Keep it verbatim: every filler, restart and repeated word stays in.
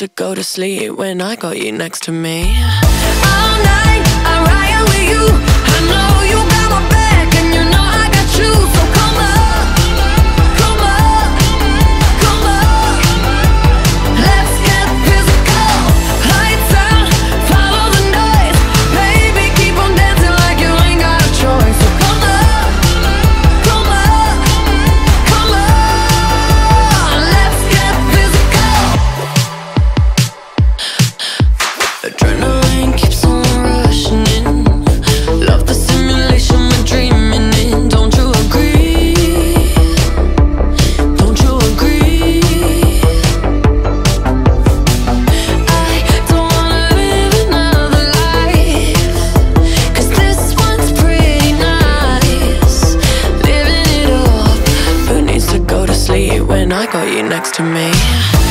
to go to sleep when I got you next to me. All night I ride with you. I know you got my back and you know I got you. So come up, come up, come up. Let's get physical. Lights out, follow the noise. Baby, keep on dancing like you ain't got a choice. So come up, come up, come on. Let's get physical. Adrenaline keeps on rushing in. Love the simulation we're dreaming in. Don't you agree? Don't you agree? I don't wanna live another life, 'cause this one's pretty nice. Living it up. Who needs to go to sleep when I got you next to me?